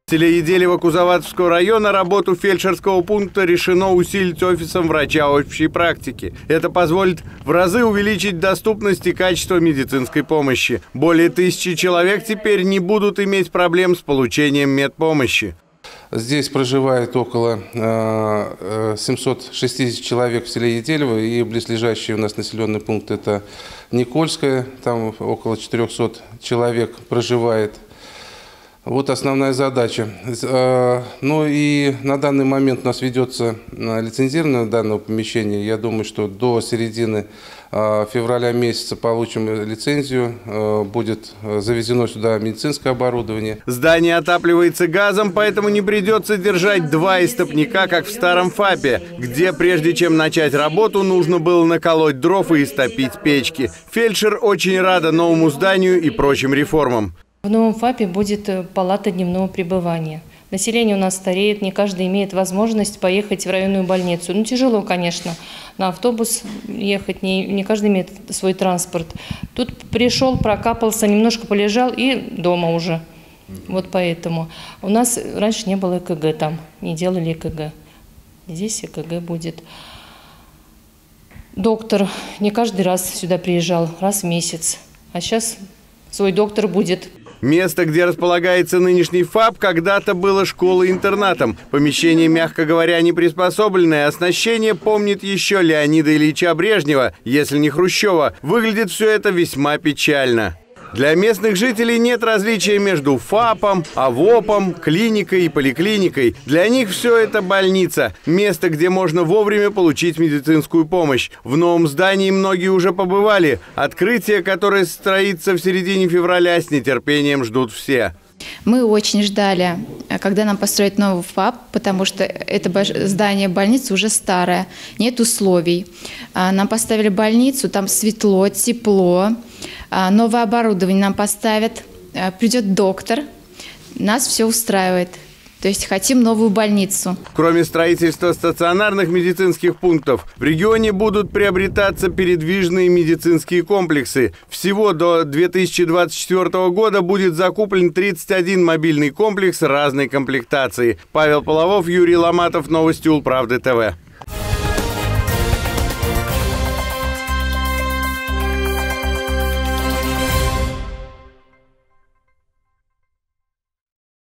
В селе Еделево Кузоватовского района работу фельдшерского пункта решено усилить офисом врача общей практики. Это позволит в разы увеличить доступность и качество медицинской помощи. Более 1000 человек теперь не будут иметь проблем с получением медпомощи. Здесь проживает около 760 человек в селе Еделево, и близлежащий у нас населенный пункт – это Никольское, там около 400 человек проживает. Вот основная задача. Ну и на данный момент у нас ведется лицензирование данного помещения. Я думаю, что до середины февраля месяца получим лицензию, будет завезено сюда медицинское оборудование. Здание отапливается газом, поэтому не придется держать 2 истопника, как в старом ФАПе, где прежде чем начать работу, нужно было наколоть дров и истопить печки. Фельдшер очень рада новому зданию и прочим реформам. В новом ФАПе будет палата дневного пребывания. Население у нас стареет, не каждый имеет возможность поехать в районную больницу. Ну, тяжело, конечно, на автобус ехать, не каждый имеет свой транспорт. Тут пришел, прокапался, немножко полежал и дома уже. Вот поэтому. У нас раньше не было ЭКГ там, не делали ЭКГ. Здесь ЭКГ будет. Доктор не каждый раз сюда приезжал, раз в месяц. А сейчас свой доктор будет. Место, где располагается нынешний ФАП, когда-то было школой-интернатом. Помещение, мягко говоря, не приспособленное. Оснащение помнит еще Леонида Ильича Брежнева, если не Хрущева. Выглядит все это весьма печально. Для местных жителей нет различия между ФАПом, АВОПом, клиникой и поликлиникой. Для них все это больница. Место, где можно вовремя получить медицинскую помощь. В новом здании многие уже побывали. Открытие, которое состоится в середине февраля, с нетерпением ждут все. Мы очень ждали, когда нам построят новый ФАП, потому что это здание больницы уже старое, нет условий. Нам поставили больницу, там светло, тепло, новое оборудование нам поставят, придет доктор, нас все устраивает. То есть хотим новую больницу. Кроме строительства стационарных медицинских пунктов, в регионе будут приобретаться передвижные медицинские комплексы. Всего до 2024 года будет закуплен 31 мобильный комплекс разной комплектации. Павел Половов, Юрий Ломатов, Новости Улправды ТВ.